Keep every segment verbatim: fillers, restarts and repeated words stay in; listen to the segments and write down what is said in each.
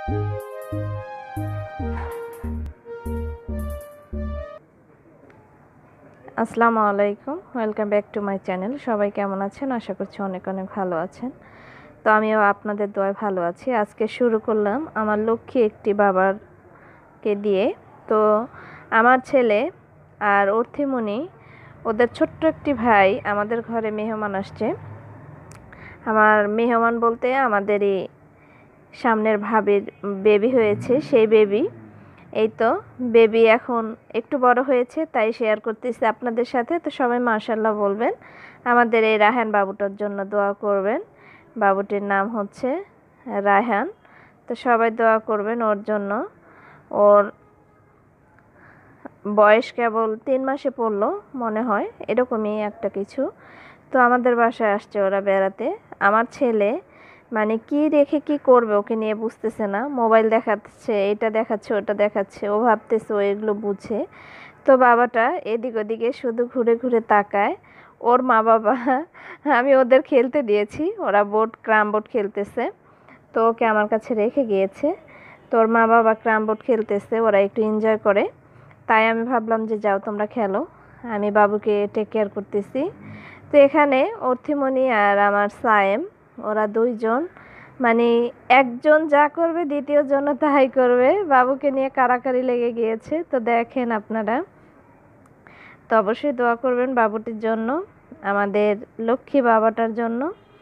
আসসালামু আলাইকুম, welcome back to my channel. সবাই কেমন আছেন? আশা করছি অনেক অনেক ভালো আছেন। তো আমিও আপনাদের দোয়ায় ভালো আছি। আজকে শুরু করলাম আমার লক্ষ্মী একটি বাবারকে দিয়ে। তো আমার ছেলে আর অর্থিমণি, ওদের ছোট্ট একটি ভাই আমাদের ঘরে মেহমান আসছে। আমার মেহমান বলতে আমাদেরই সামনের ভাবির বেবি হয়েছে, সেই বেবি। এই তো বেবি এখন একটু বড় হয়েছে, তাই শেয়ার করতেছি আপনাদের সাথে। তো সবাই মাশাআল্লাহ বলবেন, আমাদের এই রায়হান বাবুটার জন্য দোয়া করবেন। বাবুটির নাম হচ্ছে রায়হান। তো সবাই দোয়া করবেন ওর জন্য। ওর বয়স কেবল তিন মাসে পড়লো মনে হয়, এরকমই একটা কিছু। তো আমাদের বাসায় আসছে ওরা বেড়াতে। আমার ছেলে মানে কি রেখে কি করবে ওকে নিয়ে বুঝতেছে না। মোবাইল দেখাচ্ছে, এটা দেখাচ্ছে, ওটা দেখাচ্ছে, ও ভাবতেছে ও এগুলো বুঝে। তো বাবাটা এদিক ওদিকে শুধু ঘুরে ঘুরে তাকায়। ওর মা বাবা, আমি ওদের খেলতে দিয়েছি, ওরা বোর্ড ক্রাম বোর্ড খেলতেছে। তো ওকে আমার কাছে রেখে গিয়েছে। তো ওর মা বাবা ক্রাম বোর্ড খেলতেছে, ওরা একটু এনজয় করে। তাই আমি ভাবলাম যে যাও তোমরা খেলো, আমি বাবুকে টেক কেয়ার করতেছি। তো এখানে অর্থিমণি আর আমার সায়েম, ওরা দুইজন মানে একজন যা করবে দ্বিতীয় জন তাই করবে। বাবুকে নিয়ে কাড়াকাড়ি লেগে গিয়েছে। তো দেখেন আপনারা, তো অবশ্যই দোয়া করবেন বাবুটির জন্য, আমাদের লক্ষ্মী বাবাটার জন্য।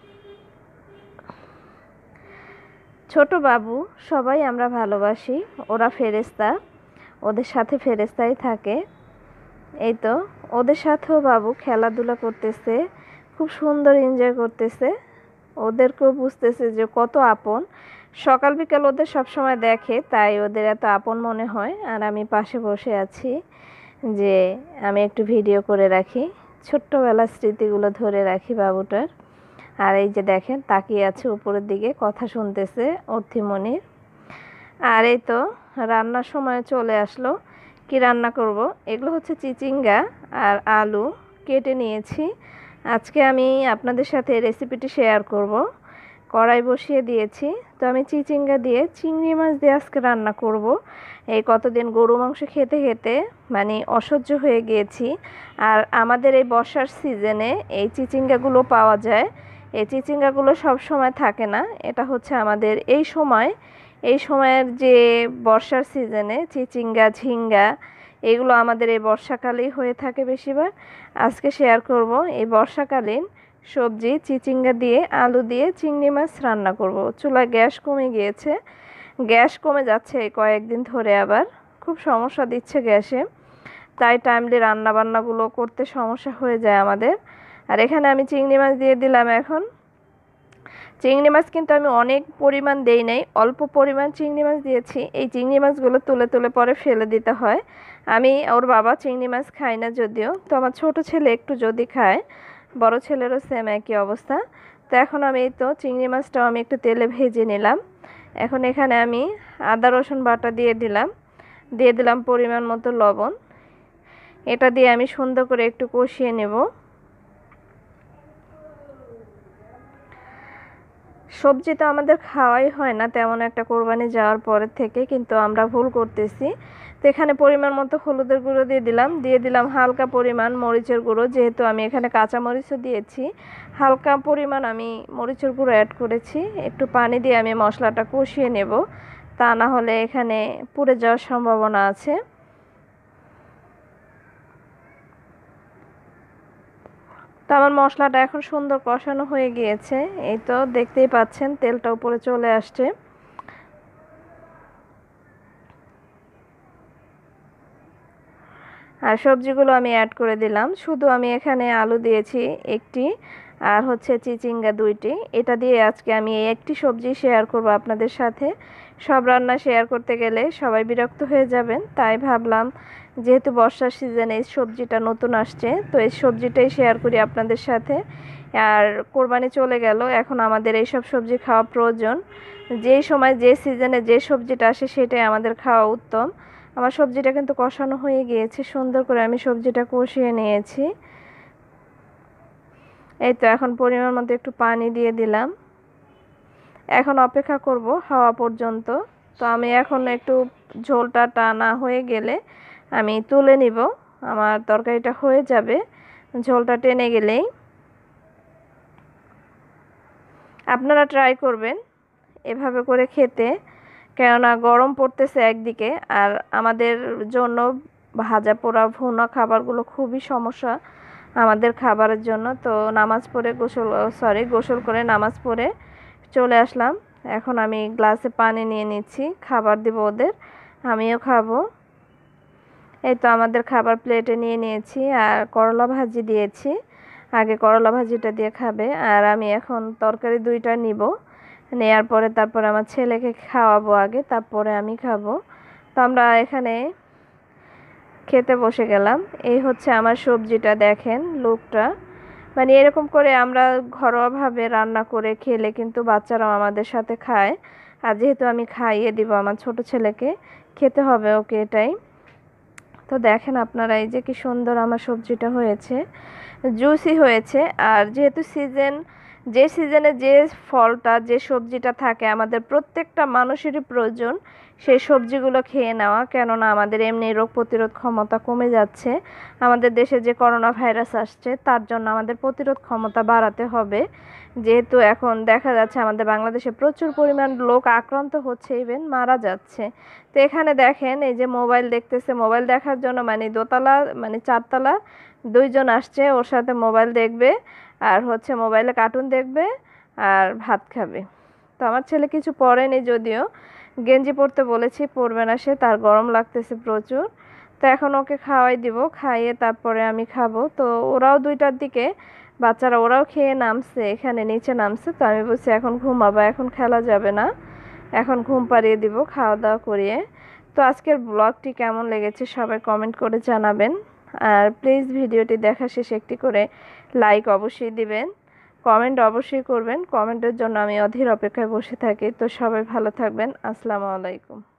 ছোট বাবু সবাই আমরা ভালোবাসি, ওরা ফেরেশতা, ওদের সাথে ফেরেশতাই থাকে। এই তো ওদের সাথেও বাবু খেলাধুলা করতেছে, খুব সুন্দর এনজয় করতেছে। ওদেরকেও বুঝতেছে যে কত আপন। সকাল বিকাল ওদের সব সময় দেখে, তাই ওদের এত আপন মনে হয়। আর আমি পাশে বসে আছি যে আমি একটু ভিডিও করে রাখি, ছোট্টবেলার স্মৃতিগুলো ধরে রাখি বাবুটার। আর এই যে দেখেন তাকিয়ে আছে উপরের দিকে, কথা শুনতেছে অর্থিমণির। আর এই তো রান্নার সময় চলে আসলো। কি রান্না করব, এগুলো হচ্ছে চিচিঙ্গা আর আলু কেটে নিয়েছি। আজকে আমি আপনাদের সাথে রেসিপিটি শেয়ার করব। কড়াই বসিয়ে দিয়েছি। তো আমি চিচিঙ্গা দিয়ে চিংড়ি মাছ দিয়ে আজকে রান্না করব। এই কতদিন গরু মাংস খেতে খেতে মানে অসহ্য হয়ে গিয়েছি। আর আমাদের এই বর্ষার সিজনে এই চিচিঙ্গাগুলো পাওয়া যায়। এই চিচিঙ্গাগুলো সব সময় থাকে না, এটা হচ্ছে আমাদের এই সময়, এই সময়ের যে বর্ষার সিজনে চিচিঙ্গা ঝিঙ্গা এগুলো আমাদের এই বর্ষাকালেই হয়ে থাকে বেশিরভাগ। আজকে শেয়ার করব এই বর্ষাকালীন সবজি চিচিঙ্গা দিয়ে আলু দিয়ে চিংড়ি মাছ রান্না করব। চুলায় গ্যাস কমে গিয়েছে, গ্যাস কমে যাচ্ছে এই কয়েকদিন ধরে, আবার খুব সমস্যা দিচ্ছে গ্যাসে। তাই টাইমলি রান্না বান্নাগুলো করতে সমস্যা হয়ে যায় আমাদের। আর এখানে আমি চিংড়ি মাছ দিয়ে দিলাম। এখন চিংড়ি মাছ কিন্তু আমি অনেক পরিমাণ দেই নাই, অল্প পরিমাণ চিংড়ি মাছ দিয়েছি। এই চিংড়ি মাছগুলো তুলে তুলে পরে ফেলে দিতে হয়। আমি ওর বাবা চিংড়ি মাছ খায় না যদিও, তো আমার ছোট ছেলে একটু যদি খায়, বড় ছেলেরও সেম একই অবস্থা। তো এখন আমি এই তো চিংড়ি মাছটাও আমি একটু তেলে ভেজে নিলাম। এখন এখানে আমি আদা রসুন বাটা দিয়ে দিলাম, দিয়ে দিলাম পরিমাণ মতো লবণ। এটা দিয়ে আমি সুন্দর করে একটু কষিয়ে নেব। সবজি তো আমাদের খাওয়াই হয় না তেমন একটা কোরবানি যাওয়ার পরের থেকে, কিন্তু আমরা ভুল করতেছি। তো এখানে পরিমাণ মতো হলুদের গুঁড়ো দিয়ে দিলাম, দিয়ে দিলাম হালকা পরিমাণ মরিচের গুঁড়ো, যেহেতু আমি এখানে কাঁচা মরিচও দিয়েছি, হালকা পরিমাণ আমি মরিচের গুঁড়ো অ্যাড করেছি। একটু পানি দিয়ে আমি মশলাটা কষিয়ে নেব, তা না হলে এখানে পুড়ে যাওয়ার সম্ভাবনা আছে। তো আমার মশলাটা এখন সুন্দর কষানো হয়ে গিয়েছে। এই তো দেখতেই পাচ্ছেন তেলটা উপরে চলে আসছে। আর সবজিগুলো আমি অ্যাড করে দিলাম। শুধু আমি এখানে আলু দিয়েছি একটি, আর হচ্ছে চিচিঙ্গা দুইটি। এটা দিয়ে আজকে আমি এই একটি সবজি শেয়ার করব আপনাদের সাথে। সব রান্না শেয়ার করতে গেলে সবাই বিরক্ত হয়ে যাবেন, তাই ভাবলাম যেহেতু বর্ষার সিজনে এই সবজিটা নতুন আসছে, তো এই সবজিটাই শেয়ার করি আপনাদের সাথে। আর কোরবানি চলে গেল, এখন আমাদের এই সব সবজি খাওয়া প্রয়োজন। যেই সময় যে সিজনে যে সবজিটা আসে সেটাই আমাদের খাওয়া উত্তম। আমার সবজিটা কিন্তু কষানো হয়ে গিয়েছে, সুন্দর করে আমি সবজিটা কষিয়ে নিয়েছি। এই তো এখন পরিমাণ মতো একটু পানি দিয়ে দিলাম। এখন অপেক্ষা করব হাওয়া পর্যন্ত। তো আমি এখন একটু ঝোলটা টানা হয়ে গেলে আমি তুলে নিব। আমার তরকারিটা হয়ে যাবে ঝোলটা টেনে গেলেই। আপনারা ট্রাই করবেন এভাবে করে খেতে, কেননা গরম পড়তেছে একদিকে, আর আমাদের জন্য ভাজা পোড়া ভুনা খাবারগুলো খুবই সমস্যা আমাদের খাবারের জন্য। তো নামাজ পড়ে গোসল সরি গোসল করে নামাজ পড়ে চলে আসলাম। এখন আমি গ্লাসে পানি নিয়ে নিচ্ছি, খাবার দিব ওদের, আমিও খাবো। এই তো আমাদের খাবার প্লেটে নিয়ে নিয়েছি, আর করলা ভাজি দিয়েছি। আগে করলা ভাজিটা দিয়ে খাবে, আর আমি এখন তরকারি দুইটা নিব। নেয়ার পরে তারপর আমার ছেলেকে খাওয়াবো আগে, তারপরে আমি খাবো। তো আমরা এখানে খেতে বসে গেলাম। এই হচ্ছে আমার সবজিটা, দেখেন লুকটা। মানে এরকম করে আমরা ঘরোয়াভাবে রান্না করে খেলে কিন্তু বাচ্চারাও আমাদের সাথে খায়। আর যেহেতু আমি খাইয়ে দিব আমার ছোট ছেলেকে, খেতে হবে ওকে, এটাই। তো দেখেন আপনারা, এই যে কি সুন্দর আমার সবজিটা হয়েছে, জুসি হয়েছে। আর যেহেতু সিজন, যে সিজনে যে ফলটা যে সবজিটা থাকে আমাদের প্রত্যেকটা মানুষেরই প্রয়োজন সেই সবজিগুলো খেয়ে নেওয়া, কেননা আমাদের এমনি রোগ প্রতিরোধ ক্ষমতা কমে যাচ্ছে। আমাদের দেশে যে করোনা ভাইরাস আসছে তার জন্য আমাদের প্রতিরোধ ক্ষমতা বাড়াতে হবে। যেহেতু এখন দেখা যাচ্ছে আমাদের বাংলাদেশে প্রচুর পরিমাণ লোক আক্রান্ত হচ্ছে, ইভেন মারা যাচ্ছে। তো এখানে দেখেন এই যে মোবাইল দেখতেছে, মোবাইল দেখার জন্য মানে দোতলা মানে চারতলা দুইজন আসছে, ওর সাথে মোবাইল দেখবে আর হচ্ছে মোবাইলে কার্টুন দেখবে আর ভাত খাবে। তো আমার ছেলে কিছু পরেনি, যদিও গেঞ্জি পরতে বলেছি, পরবে না সে, তার গরম লাগতেছে প্রচুর। তো এখন ওকে খাওয়াই দিব, খাইয়ে তারপরে আমি খাবো। তো ওরাও দুইটার দিকে বাচ্চারা ওরাও খেয়ে নামছে, এখানে নিচে নামছে। তো আমি বলছি এখন ঘুমাবা, এখন খেলা যাবে না, এখন ঘুম পাড়িয়ে দিব খাওয়া দাওয়া করিয়ে। তো আজকের ব্লগটি কেমন লেগেছে সবাই কমেন্ট করে জানাবেন। আর প্লিজ ভিডিওটি দেখা শেষে একটি করে লাইক অবশ্যই দিবেন, কমেন্ট অবশ্যই করবেন। কমেন্টের জন্য আমি অধীর অপেক্ষায় বসে থাকি। তো সবাই ভালো থাকবেন। আসসালামু আলাইকুম।